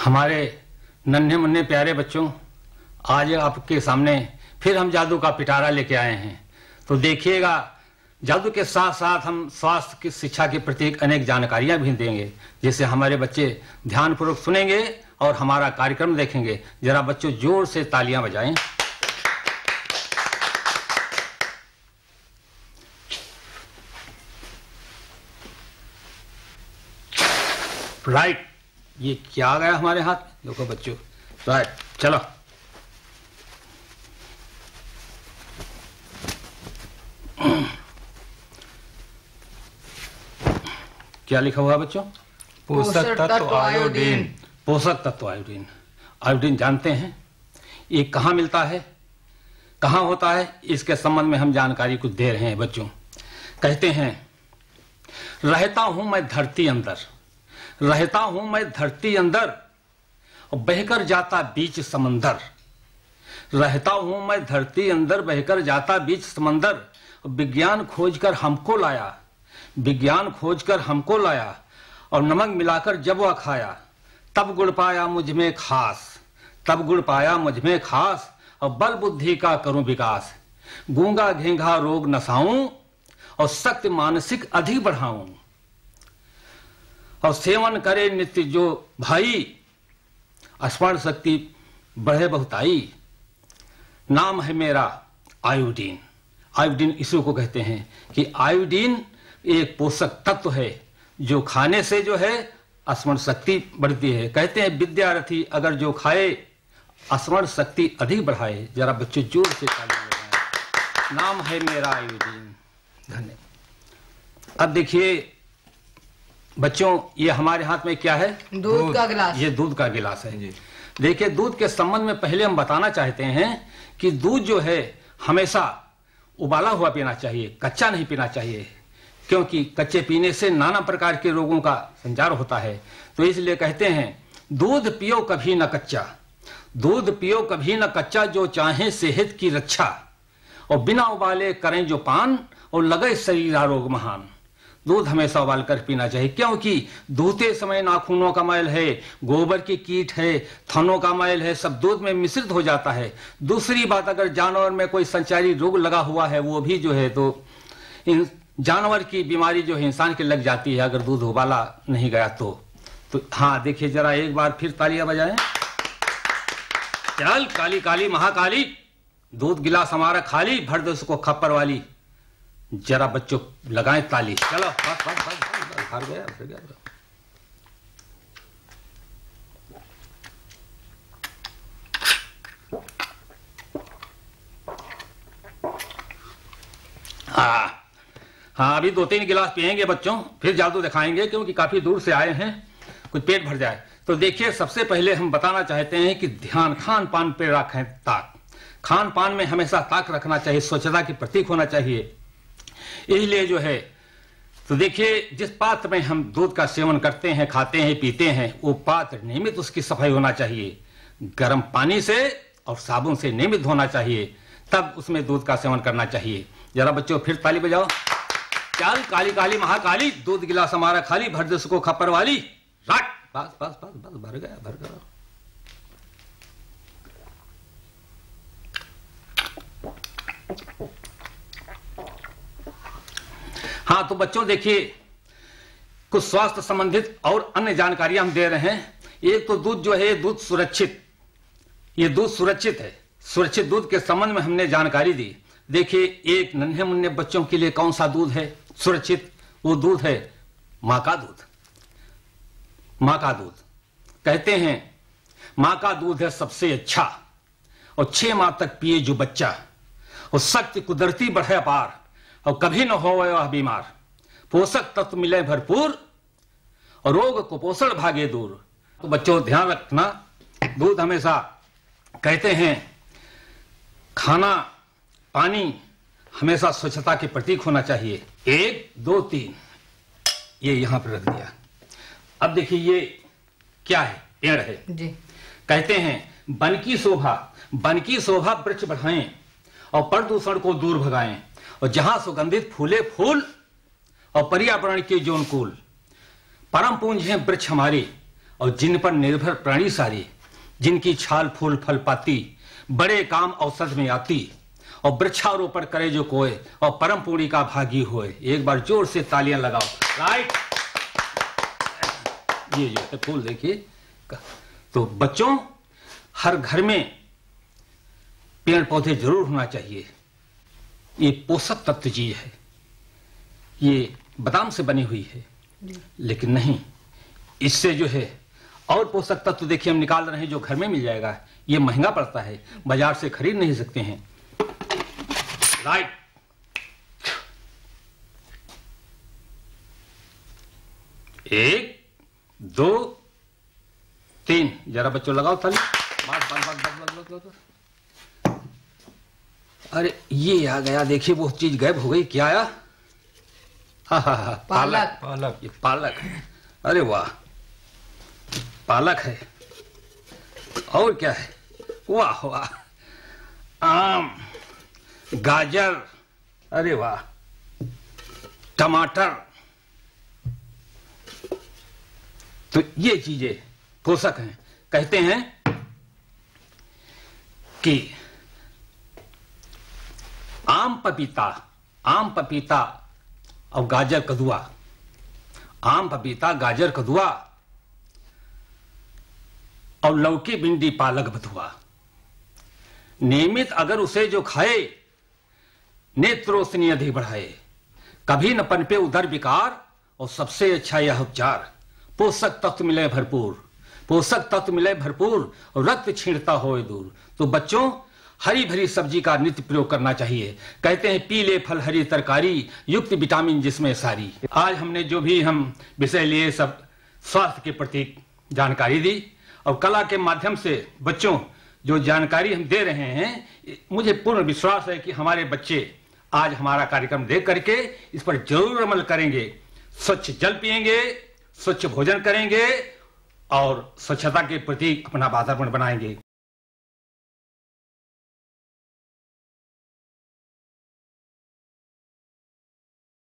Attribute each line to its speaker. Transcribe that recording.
Speaker 1: हमारे नन्हे मुन्ने प्यारे बच्चों, आज आपके सामने फिर हम जादू का पिटारा लेके आए हैं। तो देखिएगा, जादू के साथ साथ हम स्वास्थ्य की शिक्षा के प्रति अनेक जानकारियां भी देंगे, जिससे हमारे बच्चे ध्यानपूर्वक सुनेंगे और हमारा कार्यक्रम देखेंगे। जरा बच्चों जोर से तालियां बजाएं। राइट, ये क्या आ गया हमारे हाथ? देखो बच्चों, राइट, चलो। क्या लिखा हुआ बच्चों?
Speaker 2: पोषक तत्व आयोडीन।
Speaker 1: पोषक तत्व आयोडीन। आयोडीन जानते हैं ये कहाँ मिलता है, कहाँ होता है, इसके संबंध में हम जानकारी कुछ दे रहे हैं बच्चों। कहते हैं, रहता हूं मैं धरती अंदर, रहता हूं मैं धरती अंदर, बहकर जाता बीच समंदर। रहता हूं मैं धरती अंदर, बहकर जाता बीच समंदर। विज्ञान खोजकर हमको लाया, विज्ञान खोजकर हमको लाया, और नमक मिलाकर जब वह खाया, तब गुड़ पाया मुझ में खास, तब गुड़ पाया मुझ में खास। और बल बुद्धि का करूं विकास, गूंगा घेंघा रोग नसाऊं, और सख्त मानसिक अधिक बढ़ाऊं। और सेवन करे नित्य जो भाई, स्मरण शक्ति बढ़े बहुताई। नाम है मेरा आयोडीन। आयोडीन इसी को कहते हैं कि आयोडीन एक पोषक तत्व है जो खाने से जो है स्मरण शक्ति बढ़ती है। कहते हैं विद्यार्थी अगर जो खाए स्मरण शक्ति अधिक बढ़ाए। जरा बच्चों जोर से ताली बजाएं। नाम है मेरा आयोडीन। धन्यवाद। अब देखिए बच्चों, ये हमारे हाथ में क्या है?
Speaker 2: दूध का गिलास।
Speaker 1: ये दूध का गिलास है। देखिए, दूध के संबंध में पहले हम बताना चाहते हैं कि दूध जो है हमेशा उबाला हुआ पीना चाहिए, कच्चा नहीं पीना चाहिए, क्योंकि कच्चे पीने से नाना प्रकार के रोगों का संचार होता है। तो इसलिए कहते हैं, दूध पियो कभी न कच्चा, दूध पियो कभी न कच्चा, जो चाहे सेहत की रक्षा। और बिना उबाले करें जो पान, और लगे शरीर आरोग महान। दूध हमेशा उबाल कर पीना चाहिए, क्योंकि दूहते समय नाखूनों का मैल है, गोबर की कीट है, थनों का मैल है, सब दूध में मिश्रित हो जाता है। दूसरी बात, अगर जानवर में कोई संचारी रोग लगा हुआ है, वो भी जो है तो इन जानवर की बीमारी जो है इंसान के लग जाती है, अगर दूध उबाला नहीं गया तो हाँ, देखिए जरा एक बार फिर तालियां बजाएं। चल काली काली महाकाली, दूध गिलास हमारा खाली, भर दो उसको खप्पर वाली। जरा बच्चों लगाएं ताली। चलो बस बस बस, हार गया, हार गया। हाँ, अभी 2-3 गिलास पिएंगे बच्चों, फिर जादू दिखाएंगे, क्योंकि काफी दूर से आए हैं, कुछ पेट भर जाए। तो देखिए, सबसे पहले हम बताना चाहते हैं कि ध्यान खान पान पे रखें ताक। खान पान में हमेशा ताक रखना चाहिए, स्वच्छता की प्रतीक होना चाहिए। इसलिए जो है तो देखिए, जिस पात्र में हम दूध का सेवन करते हैं, खाते हैं, पीते हैं, वो पात्र नियमित उसकी सफाई होना चाहिए। गर्म पानी से और साबुन से नियमित धोना चाहिए, तब उसमें दूध का सेवन करना चाहिए। जरा बच्चों फिर ताली बजाओ। चल काली काली महाकाली, दूध गिलास हमारा खाली, भर दे उसको खप्पर वाली। राट, बस बस बस बस, भर गया, भर गया। हाँ, तो बच्चों देखिए, कुछ स्वास्थ्य संबंधित और अन्य जानकारियां हम दे रहे हैं। एक तो दूध जो है, दूध सुरक्षित, ये दूध सुरक्षित है। सुरक्षित दूध के संबंध में हमने जानकारी दी। देखिए, एक नन्हे मुन्ने बच्चों के लिए कौन सा दूध है सुरक्षित? वो दूध है मां का दूध। मां का दूध, कहते हैं मां का दूध है सबसे अच्छा, और 6 माह तक पिए जो बच्चा, और शक्ति कुदरती बढ़े अपार, और कभी न हो वह बीमार। पोषक तत्व मिले भरपूर, और रोग कुपोषण भागे दूर। तो बच्चों ध्यान रखना, दूध हमेशा कहते हैं खाना पानी हमेशा स्वच्छता के प्रतीक होना चाहिए। 1 2 3, ये यहां पर रख दिया। अब देखिए, ये क्या है? पेड़ है जी। कहते हैं वन की शोभा वृक्ष बढ़ाएं, और प्रदूषण को दूर भगाएं, और जहां सुगंधित फूले फूल, और पर्यावरण के जो अनुकूल। परम पूंज है वृक्ष हमारी, और जिन पर निर्भर प्राणी सारी, जिनकी छाल फूल फल पाती, बड़े काम औसत में आती, और वृक्षारोपण करे जो कोय, और परम पूरी का भागी होए। एक बार जोर से तालियां लगाओ। राइट। ये जो है फूल देखिए। तो बच्चों, हर घर में पेड़ पौधे जरूर होना चाहिए। ये पोषक तत्व चीज है, ये बादाम से बनी हुई है, लेकिन नहीं, इससे जो है और पोषक तत्व देखिए हम निकाल रहे हैं जो घर में मिल जाएगा। ये महंगा पड़ता है, बाजार से खरीद नहीं सकते हैं। राइट। एक, दो, तीन। जरा बच्चों लगाओ ताली। बस। अरे ये आ गया, देखिए वो चीज गायब हो गई। क्या आया? हाँ, पालक। ये पालक है। अरे वाह, पालक है। और क्या है? वाह वाह, आम, गाजर, अरे वाह, टमाटर। तो ये चीजें पोषक हैं। कहते हैं कि आम पपीता और गाजर कदुआ, आम पपीता गाजर कदुआ और लौकी भिंडी पालक बथुआ, नियमित अगर उसे जो खाए, नेत्र रोशनी अधिक बढ़ाए, कभी न पनपे उदर विकार, और सबसे अच्छा यह उपचार, पोषक तत्व मिले भरपूर, और रक्त छींटता होए दूर। तो बच्चों, हरी भरी सब्जी का नित्य प्रयोग करना चाहिए। कहते हैं पीले फल हरी तरकारी, युक्त विटामिन जिसमें सारी। आज हमने जो भी हम विषय लिए, सब स्वास्थ्य के प्रति जानकारी दी, और कला के माध्यम से बच्चों जो जानकारी हम दे रहे हैं, मुझे पूर्ण विश्वास है कि हमारे बच्चे आज हमारा कार्यक्रम देख करके इस पर जरूर अमल करेंगे। स्वच्छ जल पिएंगे, स्वच्छ भोजन करेंगे, और स्वच्छता के प्रति अपना वातावरण बनाएंगे।